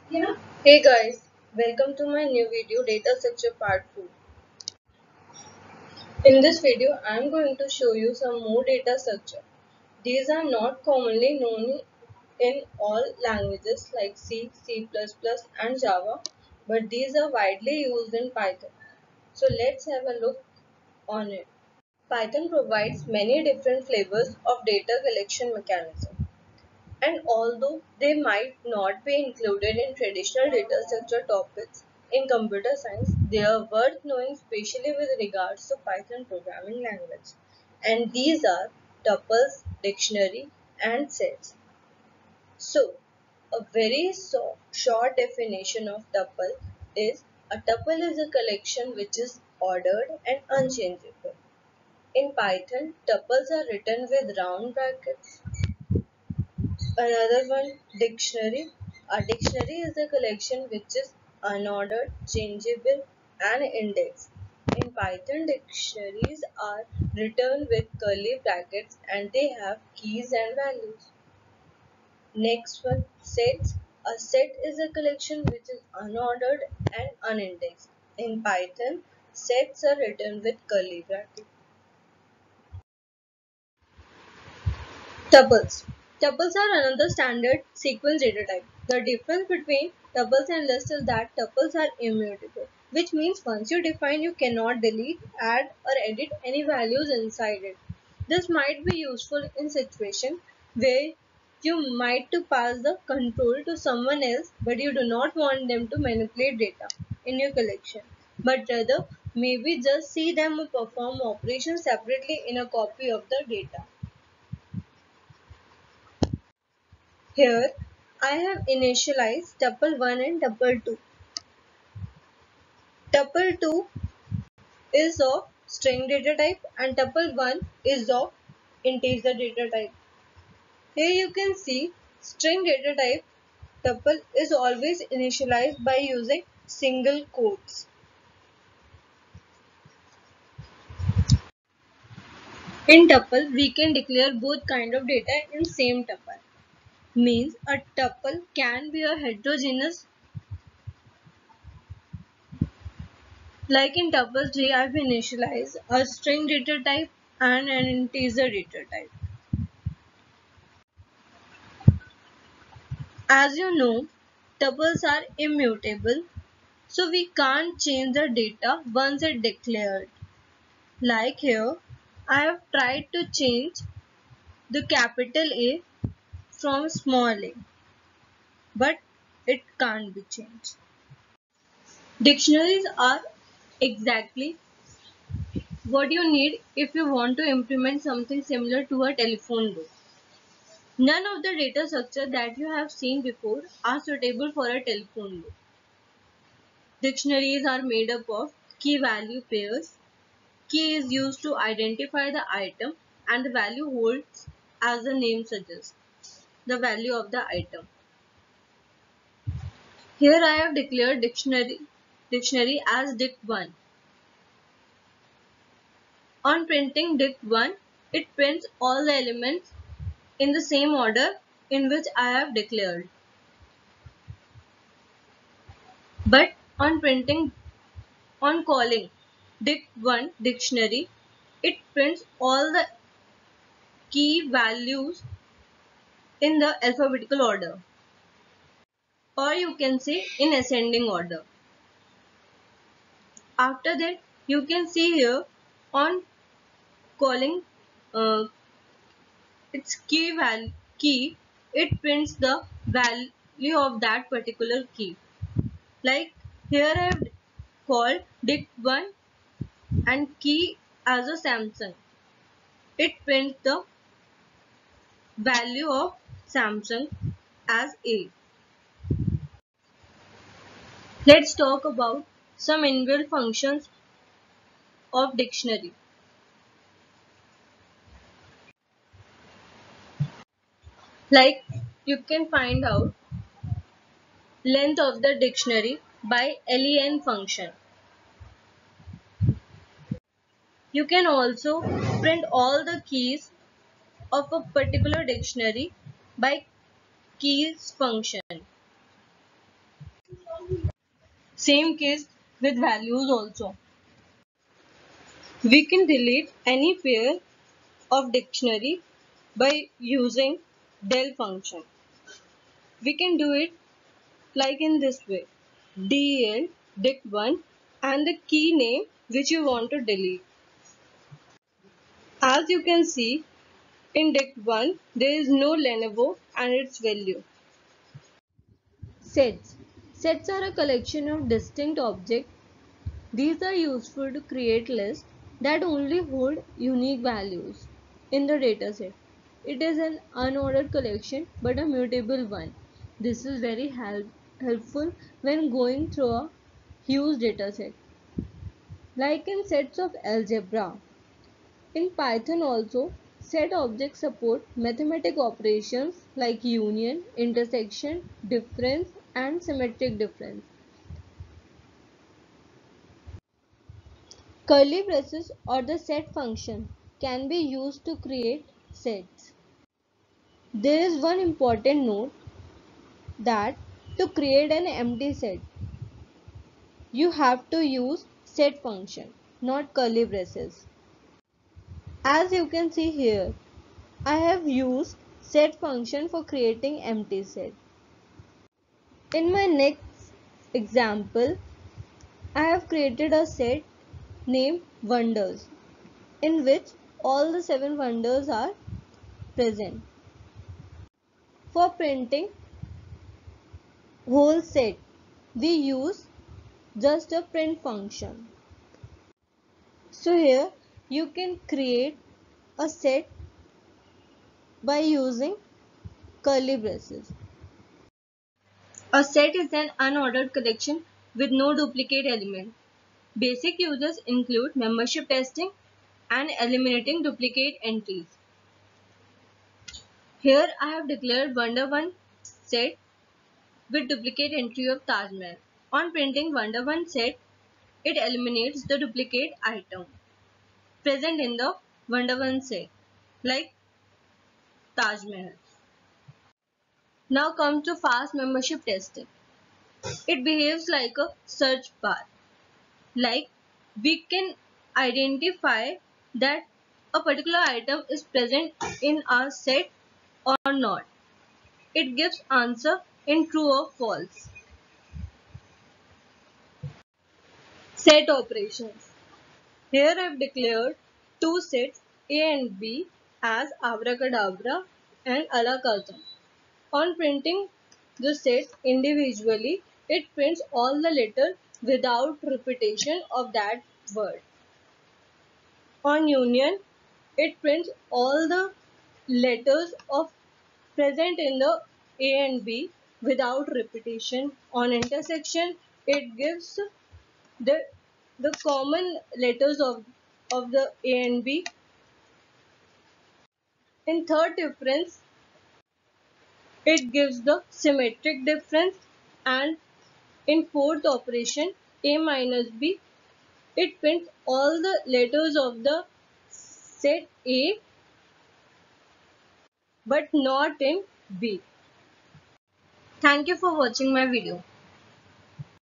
Hey guys, welcome to my new video data structure part 2. In this video I am going to show you some more data structure. These are not commonly known in all languages like C, C++ and Java, but these are widely used in Python. So let's have a look on it. Python provides many different flavors of data collection mechanism. And although they might not be included in traditional data structure topics in computer science, they are worth knowing, especially with regards to Python programming language. And these are tuples, dictionary, and sets. So, a very short definition of tuple is a tuple is a collection which is ordered and unchangeable. In Python, tuples are written with round brackets. Another one, dictionary. A dictionary is a collection which is unordered, changeable, and indexed. In Python, dictionaries are written with curly brackets and they have keys and values. Next one, sets. A set is a collection which is unordered and unindexed. In Python, sets are written with curly brackets. Tuples. Tuples are another standard sequence data type. The difference between tuples and lists is that tuples are immutable, which means once you define, you cannot delete, add, or edit any values inside it. This might be useful in situations where you might to pass the control to someone else, but you do not want them to manipulate data in your collection, but rather maybe just see them perform operations separately in a copy of the data. Here, I have initialized tuple 1 and tuple 2. Tuple 2 is of string data type and tuple 1 is of integer data type. Here you can see string data type tuple is always initialized by using single quotes. In tuple, we can declare both kind of data in same tuple. Means a tuple can be a heterogeneous. Like in tuple 3, I've initialized a string data type and an integer data type. As you know, tuples are immutable, so we can't change the data once it's declared. Like here, I have tried to change the capital A from small a, but it can't be changed. Dictionaries are exactly what you need if you want to implement something similar to a telephone book. None of the data structure that you have seen before are suitable for a telephone book. Dictionaries are made up of key value pairs. Key is used to identify the item and the value holds as the name suggests, the value of the item. Here I have declared dictionary as dict1. On printing dict1, it prints all the elements in the same order in which I have declared. But on printing On calling dict1 dictionary, it prints all the key values in the alphabetical order, or you can say in ascending order. After that, you can see here on calling uh, its key, it prints the value of that particular key. Like here I have called dict1 and key as a Samsung. It prints the value of Samsung as A. Let's talk about some inbuilt functions of dictionary. Like you can find out length of the dictionary by len function. You can also print all the keys of a particular dictionary by keys function. Same case with values also. We can delete any pair of dictionary by using del function. We can do it like in this way: del dict1 and the key name which you want to delete. As you can see, in dict1 there is no Lenovo and its value. Sets. Sets are a collection of distinct objects. These are useful to create lists that only hold unique values in the dataset. It is an unordered collection but a mutable one. This is very helpful when going through a huge dataset. Like in sets of algebra. In Python also, set objects support mathematical operations like union, intersection, difference, and symmetric difference. Curly braces or the set function can be used to create sets. There is one important note that to create an empty set, you have to use set function, not curly braces. As you can see here, I have used set function for creating empty set. In my next example, I have created a set named wonders in which all the 7 wonders are present. For printing whole set, we use just a print function. So here you can create a set by using curly braces. A set is an unordered collection with no duplicate element. Basic uses include membership testing and eliminating duplicate entries. Here I have declared Wonder1 set with duplicate entry of Taj Mahal. On printing Wonder1 set, it eliminates the duplicate item present in the Wonder1 set, like Taj Mahal. Now come to fast membership testing. It behaves like a search bar. Like we can identify that a particular item is present in our set or not. It gives answer in true or false. Set operations. Here I have declared two sets A and B as abracadabra and alakazam. On printing the sets individually, it prints all the letters without repetition of that word. On union, it prints all the letters of present in the A and B without repetition. On intersection, it gives the common letters of the A and B. In third difference, it gives the symmetric difference, and in fourth operation A minus B, it prints all the letters of the set A but not in B. Thank you for watching my video.